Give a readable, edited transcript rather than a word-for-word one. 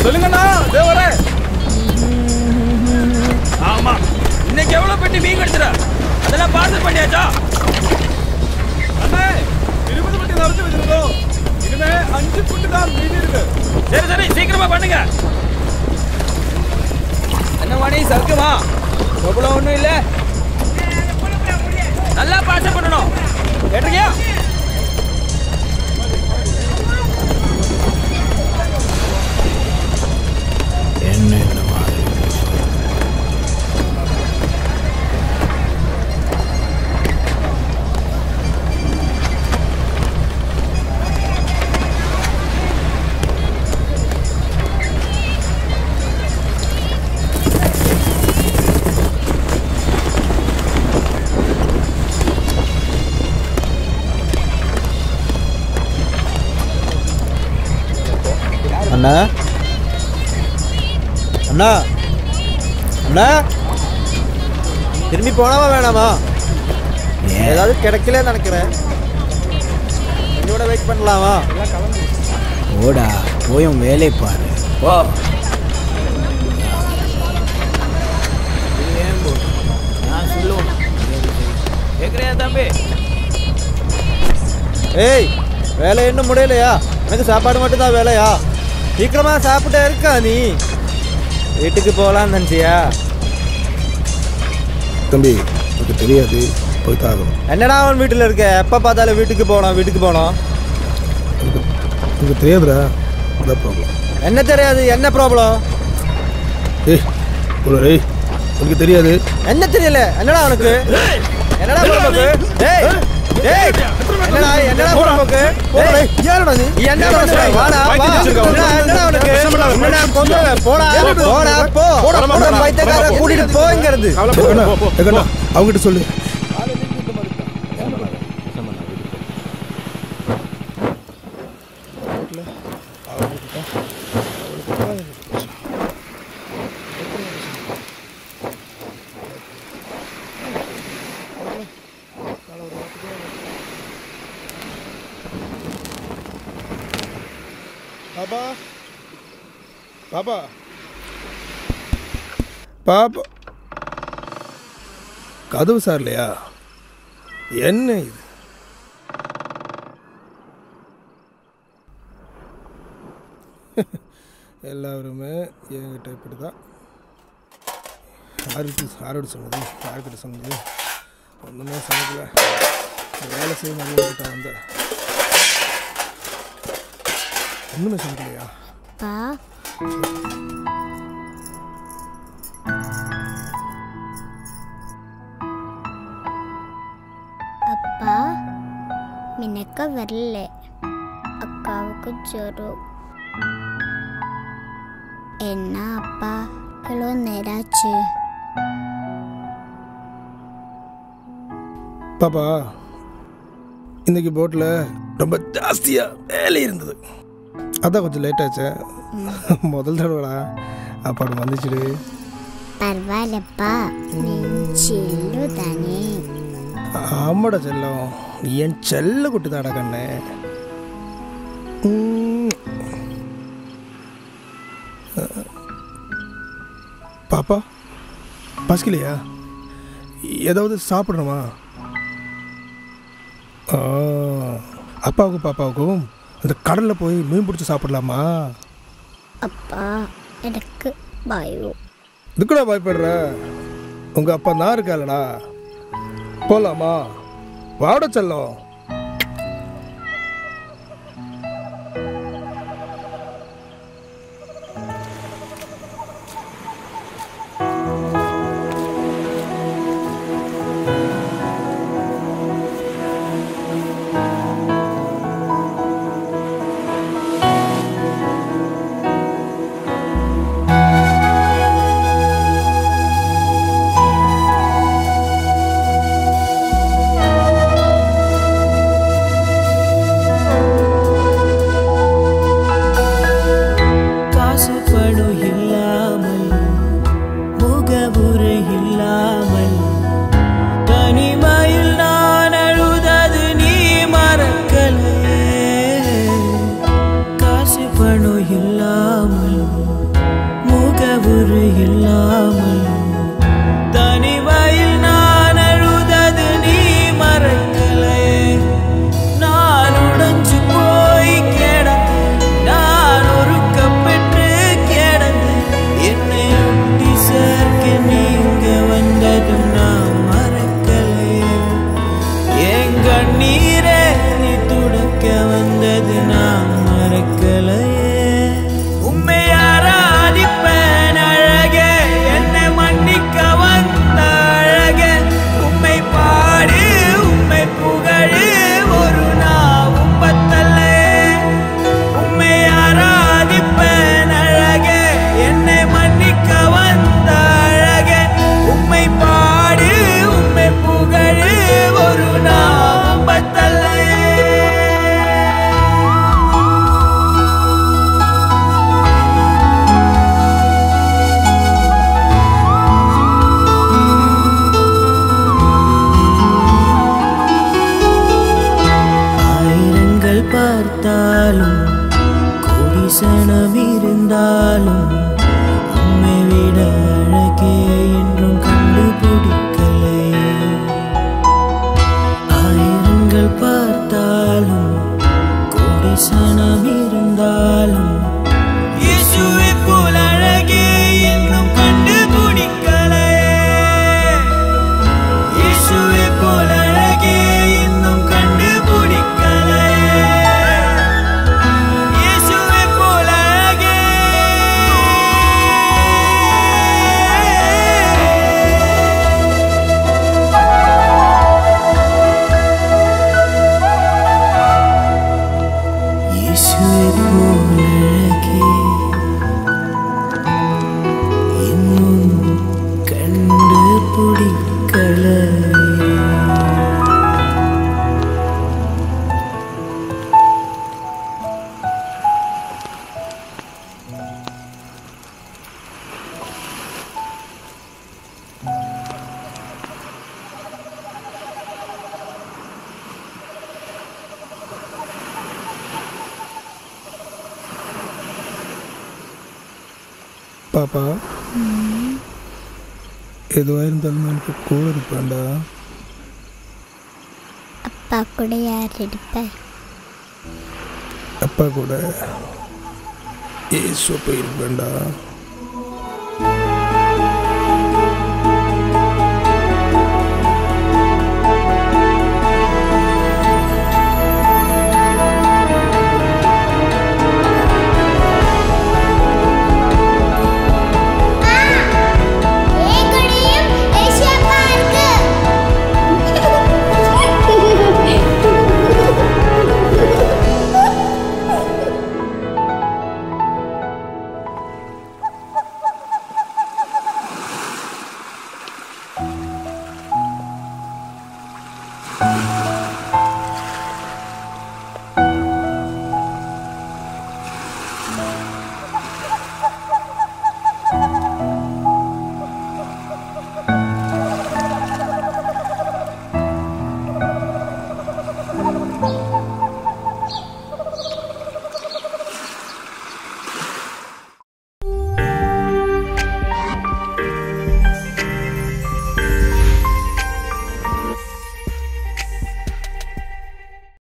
சொல்லுங்கண்ணா தேவரே. ஆமா, இன்னைக்கு எவ்வளவு பெட்டி மீன் கிடைச்சிட? அதெல்லாம் பார்சல் பண்ணியாச்சா? அண்ணே 20 பெட்டி நிறைச்சு வச்சிருக்கோம். இனிமே 5 புட்டு தான் மீன் இருக்கு. சரி சரி, சீக்கிரமா பண்ணுங்க. என்ன மணி சவுக்குமா? எவ்வளவு ஒண்ணும் இல்ல, நல்லா பார்சல் பண்ணணும். கேட்டிருக்கியா? என்ன அண்ணா அண்ணா அண்ணா திரும்பி போனாவா வேணாமா? ஏதாவது கிடைக்கல நினைக்கிறேன். என்னோட வெயிட் பண்ணலாமா? ஓடா போய் உன் வேலை பாரு. ஓ நான் சொல்லுவோம் கேட்குறியா தம்பி? ஏய், வேலை இன்னும் முடியலையா? எனக்கு சாப்பாடு மட்டும்தான் வேலையா? சீக்கிரமா சாப்பிட்டே இருக்கா நீ? வீட்டுக்கு போகலான்னு நினச்சியா? தம்பி எனக்கு தெரியாது, போய்தான் ஆகணும். என்னடா அவன் வீட்டில் இருக்க? எப்போ பார்த்தாலும் வீட்டுக்கு போனோம். எனக்கு தெரியாதுடா, அதான் ப்ராப்ளம். என்ன தெரியாது? என்ன ப்ராப்ளம்? ஏய் உனக்கு தெரியாது. என்ன தெரியல? என்னடா அவனுக்கு? என்னடா பொறுப்புக்கு? ஏய் ஏய், என்னடா பொறுப்புக்கு? யாரடா நீ? என்ன பண்ண? வாடா வா. என்னடா அவனுக்கு? என்ன கொண்டு போடா போ. பைத்தியக்கார கூட்டிட்டு போங்கிறது. அவங்ககிட்ட சொல்லு. பாப்பா பாப்பா கதவு சார்லையா? என்ன இது? எல்லாருமே என்கிட்ட இப்படி தான். யாரோட சொன்னது? யார்கிட்ட சொன்னது? ஒன்றுமே சொன்னதில்ல. வேலை செய்ய முடியாதுக்கிட்ட வந்த ஒன்றுமே சொன்னதில்லையா? அப்பா மினக்க வரல, அக்காவுக்கு ஜுரம். என்ன அப்பா இவ்வளோ நேராச்சு? பாப்பா இன்னைக்கு போட்டில் ரொம்ப ஜாஸ்தியாக வேலை இருந்தது, அதான் கொஞ்சம் லேட் ஆச்சு. முதல் தடவைடா அப்பாடு வந்துச்சுடு. பரவாயில்லப்பா, நீ செல்லு தானே. ஆமாடா செல்லம், நீ என் செல்ல குட்டி தாடா கண்ணே. பாப்பா பசிக்கலையா? ஏதாவது சாப்பிடணுமா? அப்பாவுக்கும் பாப்பாவுக்கும் அந்த கடலில் போய் மீன் பிடிச்சி சாப்பிடலாமா? அப்பா எனக்கு பயம். இதுக்குடா பயப்படுற? உங்கள் அப்பா நான் இருக்காளடா, போகலாமா? வாட செல்லம். முகவுரு இல்லாமல் தனிமையில் நான் அழுதது நீ மறக்கலையே. நான் உடைஞ்சு போய் கிடந்து நான் ஒருக்கப்பெற்று கிடந்து என்னை ஒட்டி சேர்க்க நீங்க வந்தது நான் மறக்கலையே. என் கண்ணீரே நீ துடைக்க வந்தது நான் மறக்கலையே. உம்மை ஆராதிப்பேன் அழகே, என்னை மன்னிக்க வந்த அழகே. உம்மை பாடு உம்மை புகழு ஒரு நாவும் பத்தல்லே. உம்மை ஆராதிப்பேன் அழகே, என்னை மன்னிக்க வந்த அழகே. உம்மை பாடு உம்மை புகழு ஒரு நாவும் பத்தல்லே. ஆயிரங்கள் பார்த்தாலும் கோடிசனம் இருந்தாலும் உம்மை விட அழகே என்றும் கண்டுபிடிக்கலை. ஆயிரங்கள் பார்த்தாலும் கோடிசனம் இருந்தாலும் இயேசுவை போல் அழகே என்றும் கண்டுபிடிக்கலை. இயேசுவை போல் அழகே இன்னும் கண்டுபிடிக்கலை. இயேசுவை போல் அழகே. இயேசுவை போல் அழகே இன்னும் கண்டுபிடிக்கலை. பாப்பா எதுவாக இருந்தாலும் எனக்கு கூட இருப்பேன்டா. அப்பா கூட யார் இருப்ப? அப்பா கூட ஏசு போயிருப்பேன்டா.